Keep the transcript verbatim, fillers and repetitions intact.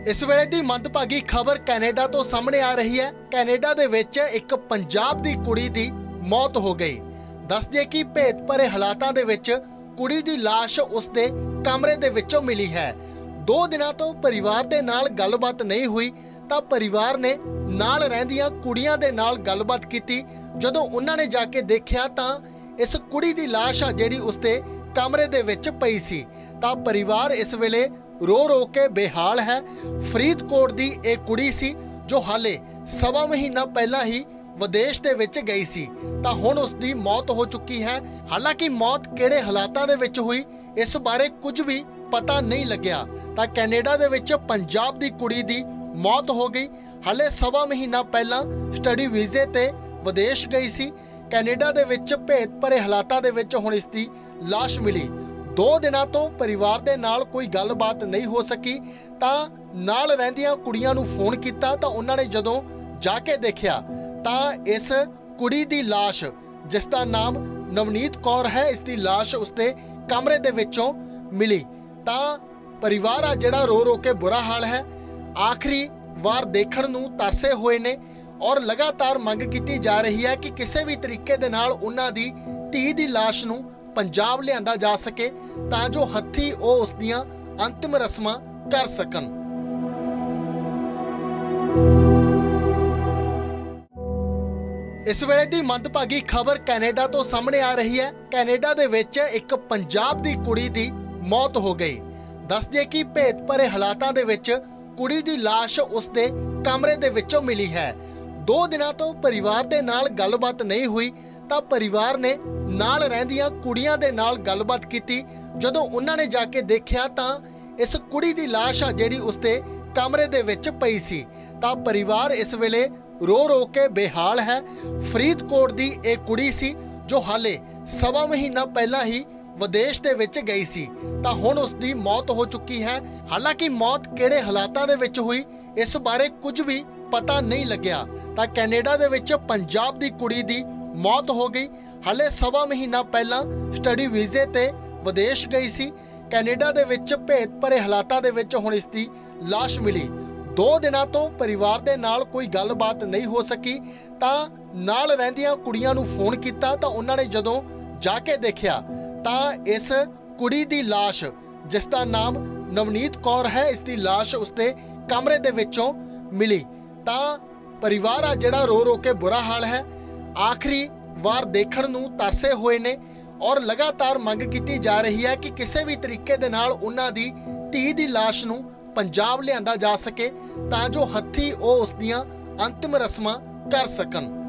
इस वेले दी मंदभागी खबर कैनेडा तो सामने आ रही है। कैनेडा दे विच एक पंजाब दी कुड़ी दी मौत हो गई। दस दिए कि भेत भरे हालातां दे विच कुड़ी दी लाश उसदे कमरे दे विचों मिली है। दो दिनां तो परिवार दे नाल गलबात नहीं हुई तां परिवार ने नाल रहिंदियां कुड़ियां दे नाल गलबात कीती। जदों उन्हां ने जाके देखिया तां इस कुड़ी दी लाश आ जिहड़ी उसदे कमरे दे विच पई सी। तां परिवार इस वेले रो रो के बेहाल है। फरीदकोट दी एक कुड़ी सी जो हाले सवा महीना पहला ही विदेश दे विच गई सी तां हुण उसदी मौत हो चुकी है। हालांकि मौत किहड़े हालातां दे विच हुई इस बारे कुछ भी पता नहीं लग्या। तां कैनेडा दे विच पंजाब दी कुड़ी दी मौत हो गई। हाले सवा महीना पहला स्टडी वीजे ते विदेश गई सी। कैनेडा दे विच भेत भरे हालातां दे विच हुण इसदी लाश मिली। दो दिनों तो परिवार दे नाल कोई गलबात नहीं हो सकी तां नाल रहिंदियां कुड़ियां नूं फोन कीता तां उन्हां ने जदों जाके देखिया तां इस कुड़ी दी लाश जिसका नाम नवनीत कौर है, इसकी लाश उसके कमरे दे विचों मिली। तां परिवार आ जिहड़ा रो रो के बुरा हाल है। आखिरी वार देखण नूं तरसे होए ने और लगातार मंग कीती जा रही है कि किसी भी तरीके दे नाल उन्हां दी धी दी लाश नूं पंजाब लिआंदा जा सके तां जो हत्थी ਉਹ ਉਸਦੀਆਂ अंतिम रस्मां कर सकन। इस वेले दी मंदभागी खबर कैनेडा तो सामने आ रही है। कैनेडा दे विच एक पंजाब दी कुड़ी दी मौत हो गई। दस दिए कि भेत भरे हालातां दे विच कुड़ी दी लाश उसदे कमरे दे विचों मिली है। दो दिनां तो परिवार दे नाल गलबात नहीं हुई तां परिवार ने नाल रहिंदियां कुड़ियां दे नाल गलबात कीती। जदों उन्हां ने जाके देखिया तां इस कुड़ी दी लाश आ जिहड़ी उसदे कमरे दे विच पई सी। तां परिवार इस वेले रो रो के बेहाल है। फरीदकोट दी एक कुड़ी सी जो हाले सवा महीना पहला ही विदेश दे विच गई सी तां हुण उसदी मौत हो चुकी है। हालांकि मौत किहड़े हालातां दे विच हुई इस बारे कुछ भी पता नहीं लग्या। तां कैनेडा दे विच पंजाब दी कुड़ी दी मौत हो गई। हाले सवा महीना पहला स्टडी वीजे ते विदेश गई सी। कैनेडा दे विच भेत भरे हालातां दे विच हुण इसदी लाश मिली। दो दिनां तो परिवार दे नाल कोई गलबात नहीं हो सकी तां नाल रहिंदियां कुड़ियां नूं फोन कीता तां उन्हां ने जदों जाके देखिया तां इस कुड़ी दी लाश जिसका नाम नवनीत कौर है, इसकी लाश उसके कमरे दे विचों मिली। तां परिवार आ जिहड़ा रो रो के बुरा हाल है। आखिरी वार देखण नूं तरसे होए ने और लगातार मंग कीती जा रही है कि किसी भी तरीके दे नाल उन्हां दी धी दी लाश नूं पंजाब लिआंदा जा सके तां जो हत्थी ਉਹ ਉਸਦੀਆਂ अंतिम रस्मां कर सकन।